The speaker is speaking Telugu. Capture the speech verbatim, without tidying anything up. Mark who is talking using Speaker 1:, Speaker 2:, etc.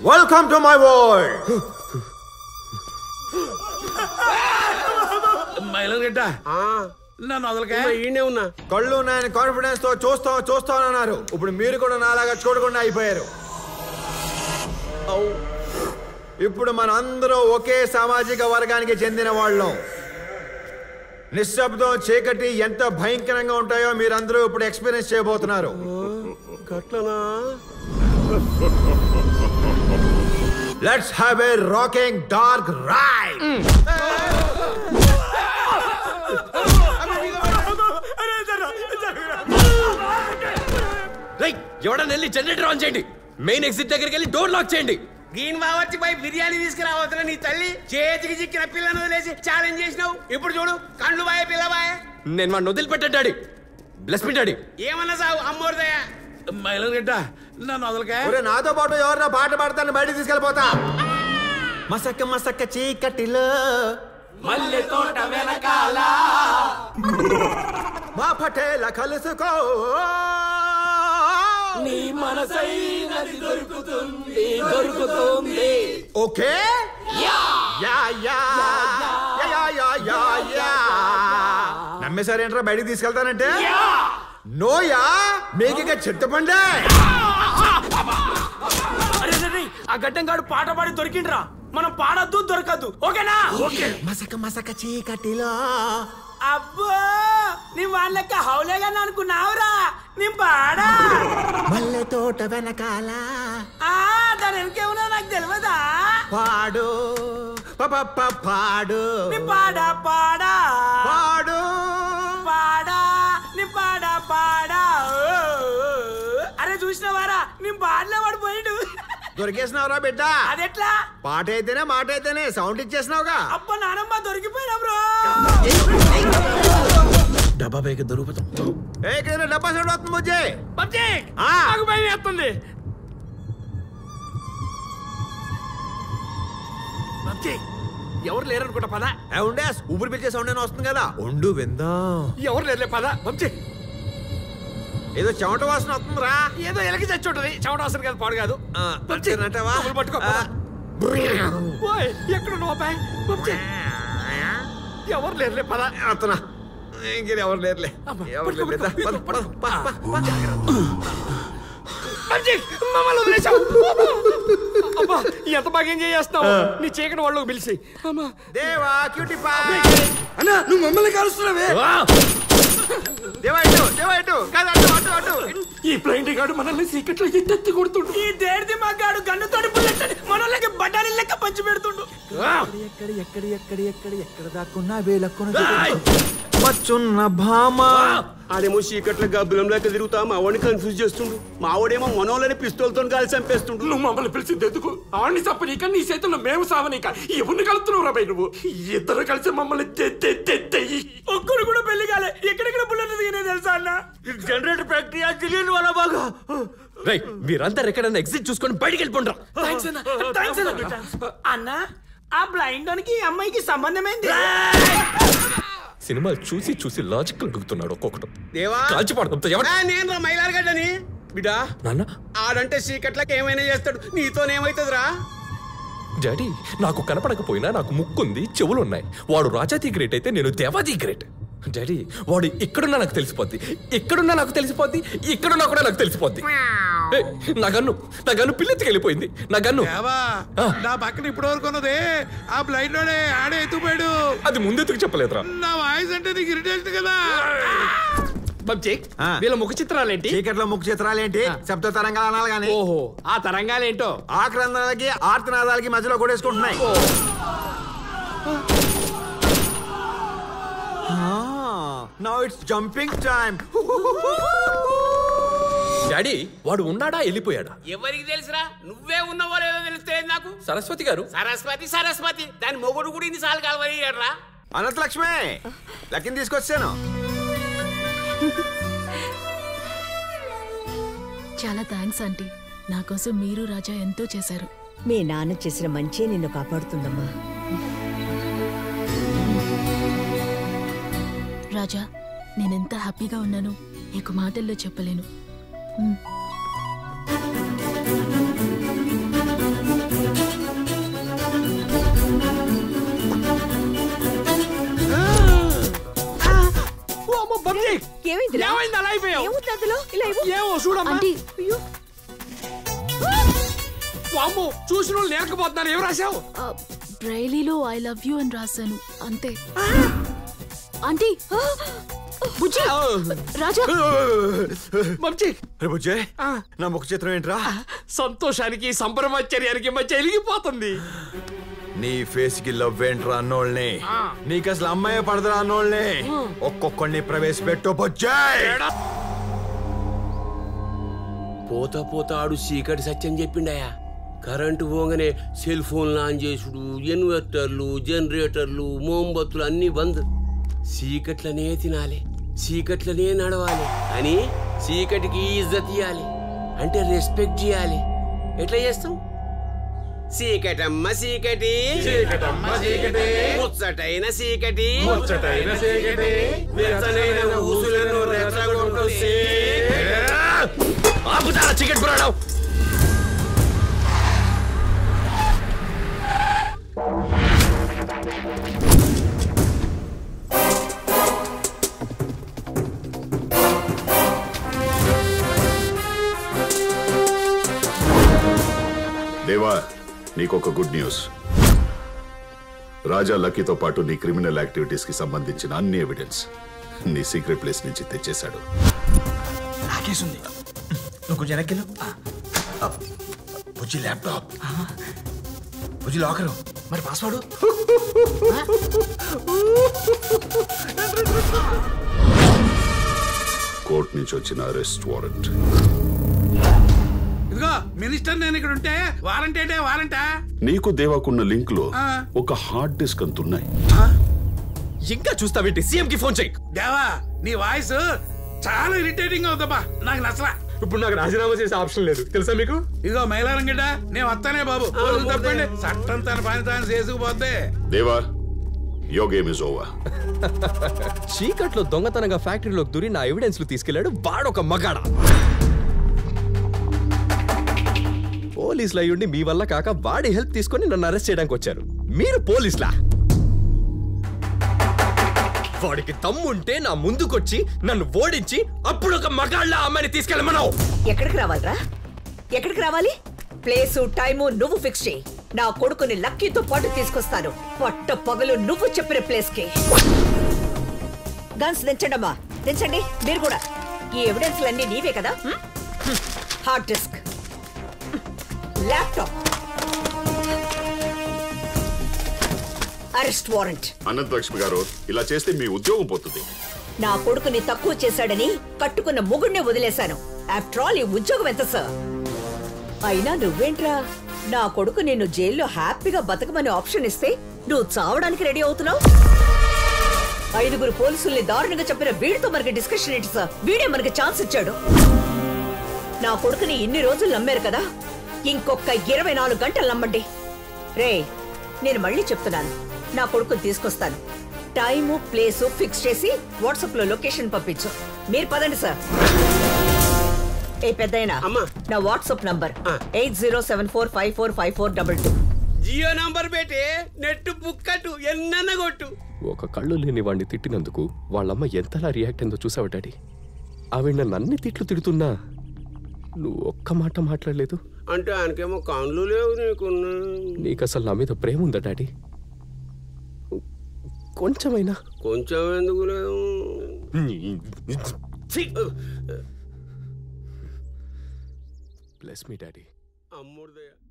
Speaker 1: Welcome to my world.
Speaker 2: మైలగడ్డ నన్ను వదలకే.
Speaker 3: ఈయనే ఉన్నా.
Speaker 1: కళ్ళు నేను కాన్ఫిడెన్స్ తో చూస్తా చూస్తానన్నారు. ఇప్పుడు మీరు కూడా నాలాగా చూడకుండా అయిపోయారు. ఇప్పుడు మన అందరూ ఒకే సామాజిక వర్గానికి చెందిన వాళ్ళం. నిశ్శబ్దం చీకటి ఎంత భయంకరంగా ఉంటాయో మీరందరూ ఇప్పుడు ఎక్స్పీరియన్స్ చేయబోతున్నారు.
Speaker 3: గట్లనా?
Speaker 1: Let's have a rocking dark ride.
Speaker 2: ఎవడన్నా వెళ్ళి జనరేటర్ ఆన్ చేయండి. మెయిన్ ఎగ్జిట్ దగ్గరికి వెళ్ళి డోర్ లాక్ చేయండి.
Speaker 3: గీన్ బావచ్చి పై బిర్యానీ తీసుకురావద్దురా. నీ తల్లి చేతికి చిక్కిన పిల్లను వదిలేసి ఛాలెంజ్ చేసినావు. ఇప్పుడు చూడు, కండ్లు బాయే పిల్ల బాయే.
Speaker 2: నేను వాడిని వదిలిపెట్టా డాడీ. Bless me daddy.
Speaker 3: ఏమన్నా సావు అమ్మోరుదయ్యా.
Speaker 2: మైలగడ్డ నన్ను వదలకే.
Speaker 1: నాతో పాటు ఎవరన్నా పాట పాడతాను బయటకు తీసుకెళ్ళిపోతా. మసక్క మసక్క చీకటిలో
Speaker 3: మల్లె తోట వెనకాల
Speaker 1: మా పటేల కలుసుకో.
Speaker 3: నీ మనసైనది దొరుకుతుంది దొరుకుతుంది.
Speaker 1: Okay ya ya ya ya ya ya ya. నమ్మేసారేంట్రా బయటికి తీసుకెళ్తానంటే? నోయా మేకిక చెత్తపండే.
Speaker 3: ఆ గడ్డంగాడు పాట పాడి దొరికిండ్రా. మనం పాడద్దు దొరకద్దు. ఓకేనా?
Speaker 1: ఓకే. మసక మసక చీకటిలో.
Speaker 3: అబ్బో నీ వాళ్ళక్క హౌలేగా అనుకున్నావురా. నీ పాడా
Speaker 1: మల్లె తోట వెనకాల
Speaker 3: దాని వెనకేమన్నా నాకు తెలియదా?
Speaker 1: పాడు పప పాడు
Speaker 3: నీ పాడా పాడా
Speaker 1: పాడు
Speaker 3: పాడా నీ పాడా పాడా. అరే చూసినవారా నీ పాటలో పడిపోయాడు.
Speaker 1: దొరికేసినావురా బిడ్డ.
Speaker 3: అదెట్లా?
Speaker 1: పాట అయితేనే మాట అయితేనే సౌండ్ ఇచ్చేసినావుగా.
Speaker 3: అబ్బ నానమ్మ దొరికిపోయినా బ్రో.
Speaker 2: డబ్బా బైక్ దొరుకుతాం.
Speaker 1: ఏ డబ్బా సౌండ్ వస్తుంది ముజ్జే.
Speaker 3: నాకు భయం వేస్తుంది. ఎవరు లేరు అనుకుంటా పద.
Speaker 1: ఉండే ఊపిరి పిలిచే సౌండ్ అని వస్తుంది కదా. ఉండు విందాం.
Speaker 3: ఎవరు లేరులే పద. పంచి
Speaker 1: ఏదో చెమట వాసన వస్తుందిరా.
Speaker 3: ఏదో ఎలకి చచ్చుంటది. చెమట వాసన కాదు, పాడు కాదు.
Speaker 1: అంటేవా
Speaker 3: పట్టుకో. ఎక్కడ ఎవరు లేరులే పద.
Speaker 1: అతనా ఇంకేది ఎవరు లేరులే. ఎవరు లేరులే.
Speaker 3: ఎంత బాగా ఎంజాయ్ చేస్తావు. నీ చీకటి వాళ్ళకి పిలిచి
Speaker 1: దేవా క్యూటీ పా.
Speaker 3: అన్నా నువ్వు మమ్మల్ని కలుస్తున్నావే.
Speaker 1: దేవా ఇటు దేవా ఇటు కాదు అటు అటు అటు.
Speaker 3: ఈ ప్లైంట్ గాడు మనల్ని సీక్రెట్లో ఎత్తెత్తి కొడుతుండు. ఈ దేడిది మగాడు గన్నుతోటి బుల్లెట్ మనోళ్ళకి బఠానీ లెక్క పంచి పెడుతుండు.
Speaker 1: ఎక్కడ ఎక్కడ ఎక్కడ ఎక్కడ ఎక్కడ దాక్కున్నా వేలక్కున మచ్చున్న భామ.
Speaker 4: ఆడేమో చీకట్ల గబ్బులం లేక తిరుగుతా మావాడిని కన్ఫ్యూజ్ చేస్తుండు. మావాడేమో మనోళ్ళని పిస్తోల్తో కాల్చి చంపేస్తుండు.
Speaker 3: నువ్వు మమ్మల్ని పిలిచింది ఎందుకు? ఆడిని చప్పనీక నీ చేతుల్లో మేము సావనీక ఎవరిని కలుతున్నావు రాబాయి నువ్వు? ఇద్దరు కలిసి మమ్మల్ని ఒక్కడు కూడా పెళ్లి కాలే. ఎక్కడెక్కడ బుల్లెట్ దిగినే తెలుసా అన్న?
Speaker 4: జనరేటర్ ఫ్యాక్టరీ తెలియని వాళ్ళ బాగా.
Speaker 2: రైట్ మీరందరు ఎక్కడన్నా ఎగ్జిట్ చూసుకొని బయటికి వెళ్ళిపోండ్రా.
Speaker 3: అన్న ఆ బ్లైండ్ కి అమ్మాయికి సంబంధమైంది.
Speaker 2: సినిమాలు చూసి చూసి లాజిక్ అడుగుతున్నాడు ఒక్కొక్కటి.
Speaker 1: దేవా
Speaker 2: కాల్చి పడతాం.
Speaker 4: నేను రా మైలారగడ్డని బిడ్డా.
Speaker 2: నాన్న
Speaker 4: ఆడంటే చీకట్లకి ఏమైనా చేస్తాడు. నీతోనేమైతుందిరా?
Speaker 2: డాడీ నాకు కనపడకపోయినా నాకు ముక్కుంది, చెవులున్నాయి. వాడు రాజాది గ్రేట్ అయితే నేను దేవాది గ్రేట్. డాడీ వాడు ఇక్కడున్నా నాకు తెలిసిపోద్ది, ఇక్కడున్నా నాకు తెలిసిపోద్ది, ఇక్కడున్నా కూడా నాకు తెలిసిపోద్ది. నా గన్ను నా గన్ను పిల్లెత్తికి వెళ్ళిపోయింది. నా గన్ను
Speaker 5: నా పక్కన ఇప్పటి వరకు ఉన్నదే ఆ బ్లైండ్ లోనే ఆడే ఎత్తుపోయాడు.
Speaker 2: అది ముందెత్తుకు చెప్పలేదురా.
Speaker 5: నా వాయిస్ అంటే నీకు ఇరిటేషన్ కదా.
Speaker 3: వీళ్ళ ముఖ చిత్రాలేంటి?
Speaker 1: చీకట్లో ముఖ చిత్రాలేంటి? శబ్ద తరంగాలు అనాలి గానీ.
Speaker 3: ఓహో ఆ తరంగాలేంటో
Speaker 1: ఆక్రందాలకి ఆర్తనాదాలకి మధ్యలో కొడేసుకుంటున్నాయి. Now it's jumping time.
Speaker 2: Daddy వాడు ఉన్నాడా వెళ్ళిపోయాడా?
Speaker 3: ఎవరికి తెలుసురా? నువ్వే ఉన్నవో లేదో తెలిస్తే నాకు.
Speaker 2: సరస్వతి గారు.
Speaker 3: సరస్వతి సరస్వతి దాని మొగుడు కూడా ఇన్నిసార్లు కలవరియ్యాడ్రా.
Speaker 1: అనంత లక్ష్మి లక్కిని తీసుకొచ్చాను.
Speaker 6: చాలా థ్యాంక్స్ ఆంటీ. నా కోసం మీరు రాజా ఎంతో చేశారు.
Speaker 7: మీ నాన్న చేసిన మంచే నిన్ను కాపాడుతుందమ్మా.
Speaker 6: రాజా నేనెంత హ్యాపీగా ఉన్నానో నీకు మాటల్లో చెప్పలేను.
Speaker 3: ఏమైంది అలా అయిపోయావు?
Speaker 7: ఏముంది అందులో? ఇలా ఇవ్వు.
Speaker 3: ఏమో చూడమ్మా.
Speaker 6: ఆంటీ
Speaker 7: అయ్యో.
Speaker 3: వామ్మో, చూసిన వాళ్ళు లేకపోతున్నారు. ఏం రాశావు?
Speaker 6: బ్రైలీలో ఐ లవ్ యూ అని రాశాను అంతే. ఆంటీ బుజ్జి రాజా
Speaker 3: మంచి
Speaker 1: బుజ్జే నా ముఖ చిత్రం ఏంట్రా?
Speaker 3: సంతోషానికి సంభ్రమాశ్చర్యానికి మధ్య వెలిగిపోతుంది.
Speaker 1: నీ ఫేస్ కి లవ్ ఏంట్రా అన్నోళ్ళని, నీకు అసలు అమ్మాయి పడదరా అన్నోళ్ళని ఒక్కొక్కడిని ప్రవేశపెట్టు బుజ్జే.
Speaker 4: పోతా పోతా ఆడు చీకటి సత్యం చెప్పిండయా. కరెంటు పోగానే సెల్ ఫోన్లు ఆన్ చేసుడు, ఇన్వర్టర్లు, జనరేటర్లు, మోంబత్తులు అన్ని బంద్. చీకట్లనే తినాలి, చీకట్లనే నడవాలి అని చీకటికి ఇజ్జత్ ఇయ్యాలి, అంటే రెస్పెక్ట్ చేయాలి. ఎట్లా చేస్తాం? చీకటమ్మ చీకటి, చీకటమ్మ చీకటి, ముచ్చటైన చీకటి, ముచ్చటైన చీకటి, వెచ్చనైన ఊసులను రెచ్చగొట్టు
Speaker 2: ఆపుతారా చికెట్ పురాణం?
Speaker 8: దేవా, నీకొక గుడ్ న్యూస్. రాజా లక్కీతో పాటు నీ క్రిమినల్ యాక్టివిటీస్ కి సంబంధించిన అన్ని ఎవిడెన్స్ నీ సీక్రెట్ ప్లేస్ నుంచి తెచ్చేశాడు.
Speaker 1: నాకేసుంది. నువ్వు కొంచెం వెనక్కి బుజ్జి ల్యాప్టాప్, బుజ్జి లాకరు, మరి పాస్వర్డ్
Speaker 8: కోర్టు నుంచి వచ్చిన అరెస్ట్ వారెంట్.
Speaker 5: ఇదిగో మినిస్టర్ నేను ఇక్కడ ఉంటే వారంటీ అంటే వారంటా?
Speaker 8: నీకు దేవాకున్న లింక్ లో ఒక హార్డ్ డిస్క్ అంతున్నాయి.
Speaker 2: ఇంకా చూస్తావేంటి? సీఎం కి ఫోన్ చెయ్యి.
Speaker 5: దేవా, నీ వాయిస్ చాలా ఇరిటేటింగ్ అవుతాబా, నాకు నచ్చలా.
Speaker 2: ఇప్పుడు నాకు రాజీనామా చేసే ఆప్షన్ లేదు, తెలుసా మీకు?
Speaker 5: ఇదిగో మైలారం గిడ్డ, నేను వస్తానే బాబు. తప్పండి, చట్టం తన పని తాను చేసుకుపోతే.
Speaker 8: దేవా, యువర్ గేమ్ ఇస్ ఓవర్.
Speaker 2: చీకట్లో దొంగతనంగా ఫ్యాక్టరీలోకి దూరి నా ఎవిడెన్స్ లు తీసుకెళ్లాడు వాడొక మగాడ. పోలీసులు అయ్యుండి మీ వల్ల కాక వాడి హెల్ప్ తీసుకొని నన్ను అరెస్ట్ చేయడానికి వచ్చారు. మీరు పోలీసులా? వాడికి తమ్ముంటే నా ముందుకొచ్చి నన్ను ఓడించి అప్పుడు ఒక మగాళ్ళ అమ్మాయిని తీసుకెళ్ళమన్నావు.
Speaker 7: ఎక్కడికి రావాలరా? ఎక్కడికి రావాలి? ప్లేసు టైము నువ్వు ఫిక్స్ చేయి. నా కొడుకుని లక్కీతో పాటు తీసుకొస్తాను. పట్ట పగలు నువ్వు చెప్పిన ప్లేస్ కి. గన్స్ దించండమ్మా, దించండి మీరు కూడా. ఈ ఎవిడెన్స్ లన్నీ నీవే కదా? Hard disk, laptop, arrest warrant.
Speaker 8: Ananta Lakshmi garu, ఇలా చేస్తే మీ ఉద్యోగం పోతుంది.
Speaker 7: నా కొడుకుని తక్కువ చేశాడని కట్టుకున్న ముగుడినే వదిలేశాను. ఆఫ్టర్ ఆల్ ఈ ఉద్యోగం ఎంత సార్? అయినా నువ్వేంట్రా, నా కొడుకు నిన్ను జైల్లో హ్యాపీగా బతకమని ఆప్షన్ ఇస్తే నువ్వు చావడానికి రెడీ అవుతున్నావు. ఐదుగురు పోలీసుల్ని దారుణంగా చెప్పిన వీడితో మనకి డిస్కషన్ ఏంటి సార్? వీడే మనకి ఛాన్స్ ఇచ్చాడు. నా కొడుకుని ఇన్ని రోజులు నమ్మారు కదా, ఇంకొక ఇరవై నాలుగు గంటలు నమ్మండి. రే, నేను మళ్ళీ చెప్తున్నాను, నా కొడుకుని తీసుకొస్తాను. టైము ప్లేసు ఫిక్స్ చేసి వాట్సాప్ లో లొకేషన్ పంపించు. మీరు పదండి సార్. ఏ పెద్దయినా, నా WhatsApp number eight zero seven four five four five four double two.
Speaker 4: Jio number పెట్టి నెట్ బుక్కటు ఎన్న కొట్టు.
Speaker 2: ఒక కళ్ళు లేని వాడిని తిట్టినందుకు వాళ్ళమ్మ ఎంతలా రియాక్ట్ అయిందో చూసావు డాడీ. ఆవిడ నన్ను అన్ని తిట్లు తిడుతున్నా నువ్వు ఒక్క మాట మాట్లాడలేదు.
Speaker 4: అంటే ఆయనకేమో కాన్లు లేవు, నీకున్నా.
Speaker 2: నీకు అసలు నా మీద ప్రేమ ఉందా డాడీ? కొంచెమైనా?
Speaker 4: కొంచెం ఎందుకు లేదు.
Speaker 2: Bless me daddy.
Speaker 4: అమ్మోర్దయ్యా.